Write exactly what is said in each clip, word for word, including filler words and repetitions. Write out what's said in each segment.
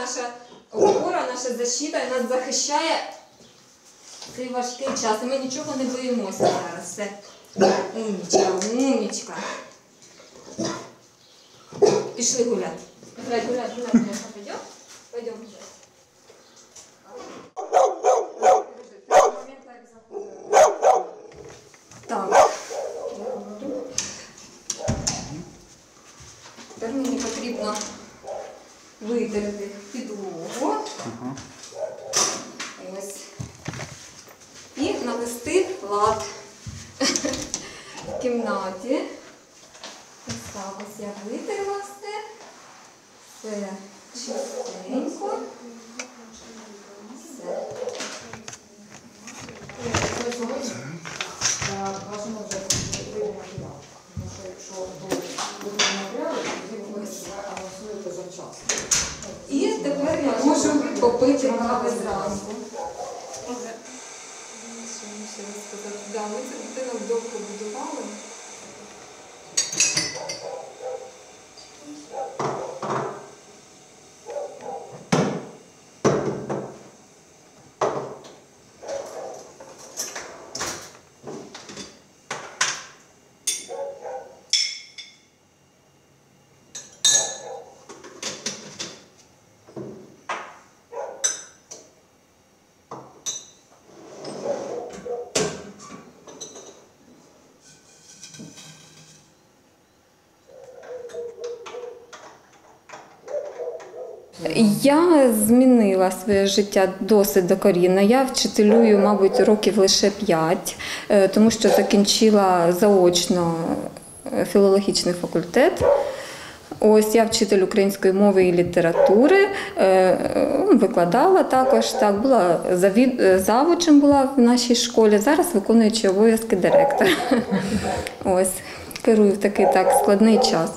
наша опора, наша защита нас захищає в цей важкий час. І ми нічого не боїмося зараз. Все. Умнічка, умнічка. Пішли гуляти. Гулять, гулять, гулять. Пойдем? Пойдем гулять. Так. Тепер мені потрібно витерти підлогу. Ага. Ось. І навести лад в кімнаті. Ось так ось я витерла все. Все чистенько. Все. Бажано вже прийде матеріал. Тому що якщо буде матеріал, тоді ви анонсуєте завчасно. І тепер я можу попити кави зранку. Да, ми цей будинок довго будували. Я змінила своє життя досить докорінно. Я вчителюю, мабуть, років лише п'ять, тому що закінчила заочно філологічний факультет. Ось я вчитель української мови і літератури, викладала також, так, була завучем була в нашій школі, зараз виконуючи обов'язки директора. Ось, керую в такий так складний час.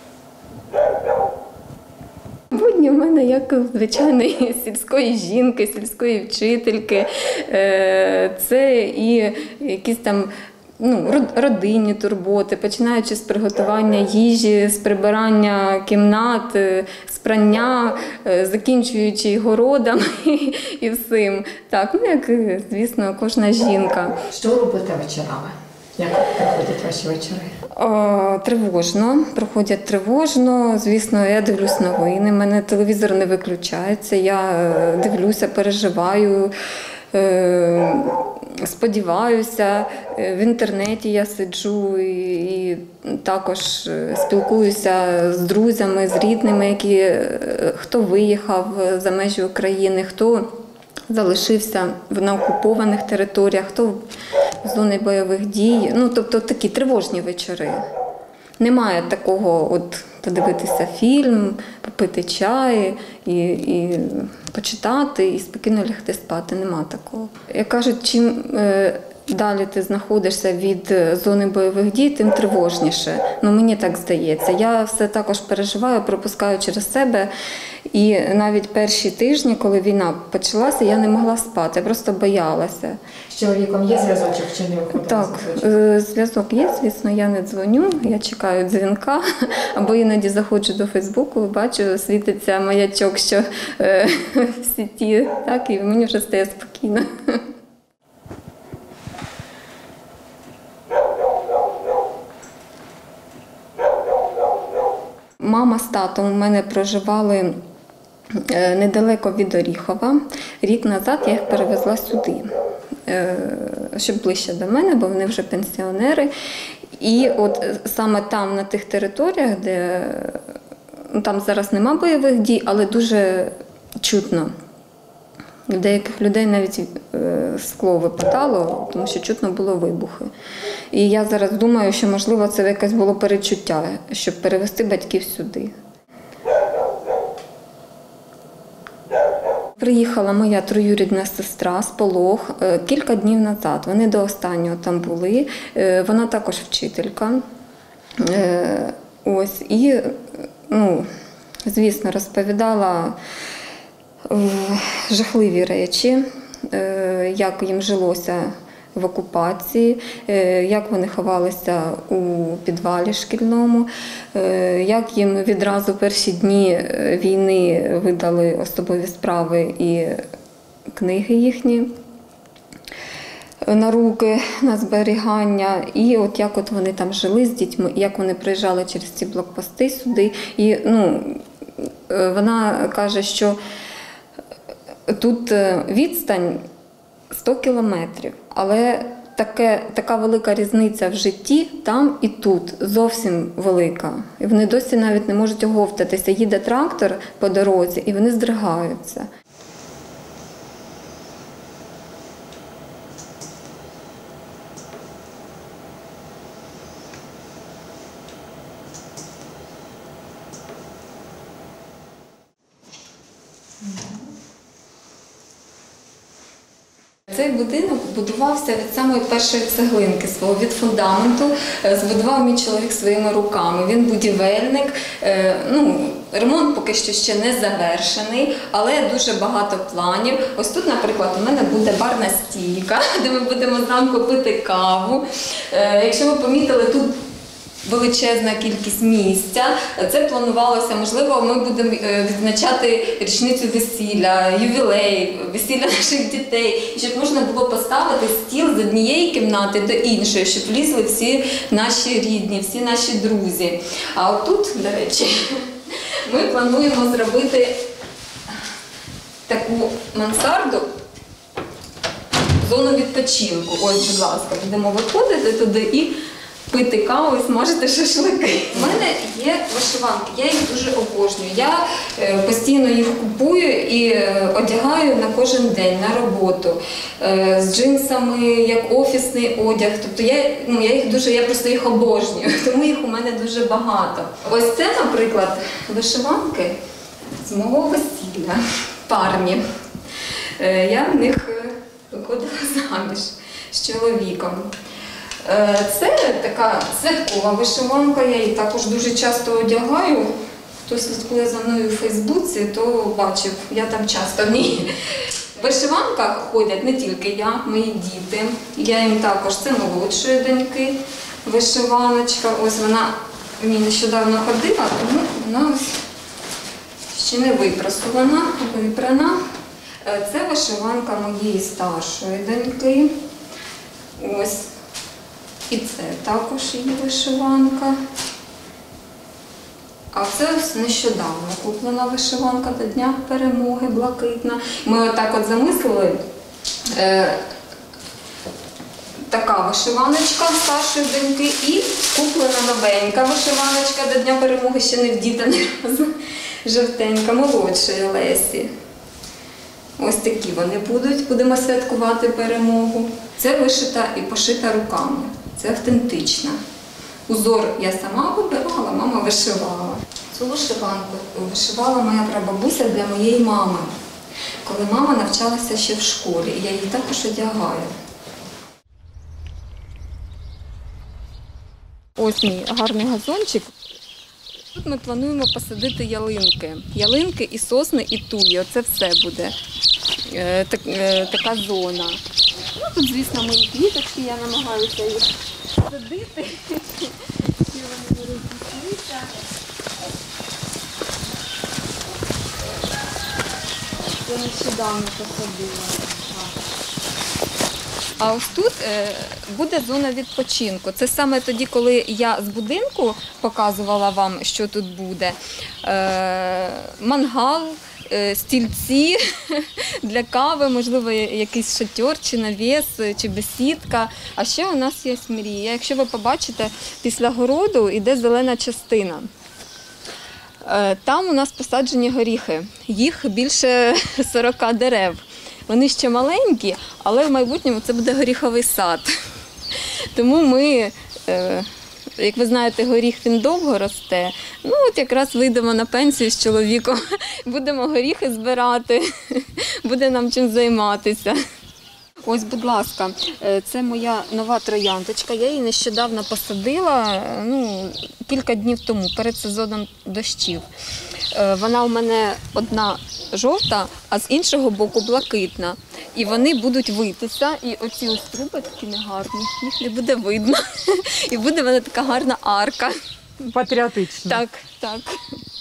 Будні в мене як звичайної сільської жінки, сільської вчительки. Це і якісь там ну, родинні турботи, починаючи з приготування їжі, з прибирання кімнат, з прання, закінчуючи городами і всім. Так, ну як, звісно, кожна жінка. Що робите вечорами? Як проходять ваші вечори? О, тривожно, проходять тривожно. Звісно, я дивлюсь новини, в мене телевізор не виключається, я дивлюся, переживаю, е, сподіваюся. В інтернеті я сиджу і, і також спілкуюся з друзями, з рідними, які, хто виїхав за межі України, хто залишився на окупованих територіях, хто в зоні бойових дій. Ну, тобто такі тривожні вечори. Немає такого от подивитися фільм, попити чай і, і почитати, і спокійно лягти спати. Нема такого. Як кажуть, чим е, далі ти знаходишся від зони бойових дій, тим тривожніше. Ну, мені так здається. Я все також переживаю, пропускаю через себе. І навіть перші тижні, коли війна почалася, я не могла спати, я просто боялася. З чоловіком є зв'язочок чи не виходить? Так, зв'язок є, звісно, я не дзвоню, я чекаю дзвінка, або іноді заходжу до Фейсбуку, бачу, світиться маячок, що е, в сіті, так, і мені вже стає спокійно. Мама з татом у мене проживали недалеко від Оріхова. Рік назад я їх перевезла сюди, щоб ближче до мене, бо вони вже пенсіонери. І от саме там, на тих територіях, де ну, там зараз нема бойових дій, але дуже чутно. У деяких людей навіть скло випадало, тому що чутно було вибухи. І я зараз думаю, що, можливо, це якесь було перечуття, щоб перевезти батьків сюди. Приїхала моя троюрідна сестра з Полог кілька днів назад. Вони до останнього там були. Вона також вчителька. Ось, і, ну, звісно, розповідала жахливі речі, як їм жилося в окупації, як вони ховалися у підвалі шкільному, як їм відразу перші дні війни видали особові справи і книги їхні на руки, на зберігання. І от як от вони там жили з дітьми, як вони приїжджали через ці блокпости сюди. І ну, вона каже, що тут відстань сто кілометрів, але таке, така велика різниця в житті там і тут, зовсім велика. І вони досі навіть не можуть оговтатися. Їде трактор по дорозі, і вони здригаються. Цей будинок будувався від самої першої цеглинки свого, від фундаменту. Збудував мій чоловік своїми руками. Він будівельник. Ну, ремонт поки що ще не завершений, але дуже багато планів. Ось тут, наприклад, у мене буде барна стійка, де ми будемо зранку пити каву. Якщо ви помітили, тут величезна кількість місця. Це планувалося, можливо, ми будемо відзначати річницю весілля, ювілей, весілля наших дітей, щоб можна було поставити стіл з однієї кімнати до іншої, щоб влізли всі наші рідні, всі наші друзі. А отут, до речі, ми плануємо зробити таку мансарду, зону відпочинку. Ось, будь ласка, будемо виходити туди і пити каву і смажити шашлики. У мене є вишиванки, я їх дуже обожнюю. Я постійно їх купую і одягаю на кожен день, на роботу. З джинсами, як офісний одяг. Тобто я, ну, я їх дуже, я просто їх обожнюю, тому їх у мене дуже багато. Ось це, наприклад, вишиванки з мого весілля, парні. Я в них виходила заміж з чоловіком. Це така святкова вишиванка, я її також дуже часто одягаю. Хто слідкує за мною у Фейсбуці, то бачив, я там часто в ній. В вишиванках ходять не тільки я, мої діти. Я їм також, це молодшої доньки вишиваночка. Ось вона мені нещодавно ходила, тому вона ось ще не випрасувана, випрана. Це вишиванка моєї старшої доньки. Ось. І це також її вишиванка. А це ось нещодавно куплена вишиванка до Дня Перемоги, блакитна. Ми отак от замислили. Е, така вишиваночка старшої доньки і куплена новенька вишиваночка до Дня Перемоги, ще не вдіта ні разу, жовтенька, молодшої Лесі. Ось такі вони будуть, будемо святкувати перемогу. Це вишита і пошита руками. Це автентична. Узор я сама вибирала, мама вишивала. Цю вишиванку вишивала моя прабабуся для моєї мами, коли мама навчалася ще в школі, і я її також одягаю. Ось мій гарний газончик. Тут ми плануємо посадити ялинки. Ялинки і сосни, і туї. Оце все буде. Е, так, е, така зона. Ну, тут, звісно, мої квіточки, я намагаюся їх садити. Всі вони не розпустилися. Я нещодавно посадила. А ось тут е, буде зона відпочинку. Це саме тоді, коли я з будинку показувала вам, що тут буде. Е, мангал, е, стільці для кави, можливо, якийсь шатер, чи навіс, чи бесідка. А ще у нас є мрія. Якщо ви побачите, після городу йде зелена частина. Е, там у нас посаджені горіхи. Їх більше сорока дерев. Вони ще маленькі, але в майбутньому це буде горіховий сад. Тому ми, як ви знаєте, горіх він довго росте. Ну от якраз вийдемо на пенсію з чоловіком, будемо горіхи збирати, буде нам чим займатися. Ось, будь ласка, це моя нова трояндочка. Я її нещодавно посадила, ну, кілька днів тому, перед сезоном дощів. Вона у мене одна жовта, а з іншого боку блакитна. І вони будуть витися, і оці ось труби такі негарні, їх не буде видно. І буде в мене така гарна арка. Патріотично. Так, так.